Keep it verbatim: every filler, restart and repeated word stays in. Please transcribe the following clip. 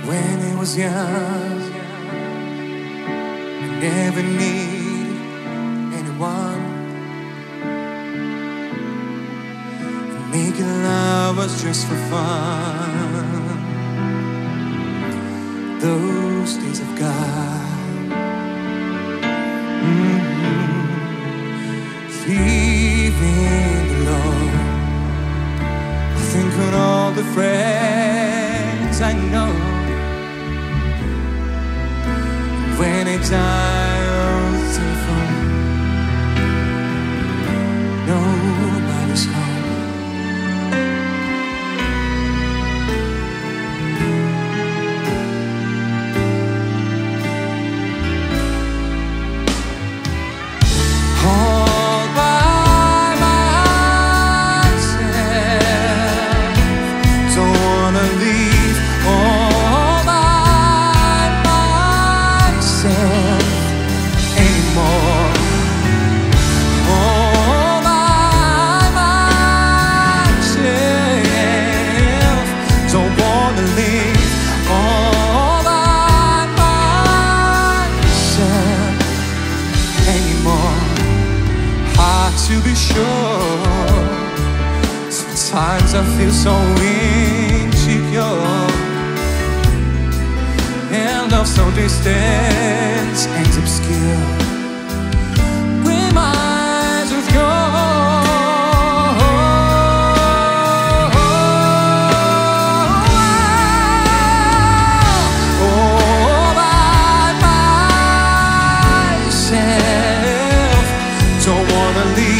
When I was young, I never needed anyone. And making love was just for fun. Those days have gone. Mm-hmm. Leaving alone, I think on all the friends I know. When I dial the telephone, nobody's home. All by myself, don't wanna leave. All by myself anymore. All by myself, don't wanna leave. All by myself anymore. Hard to be sure. Sometimes I feel so insecure, and love so distant and obscure. Reminds of you. All by myself, don't wanna leave.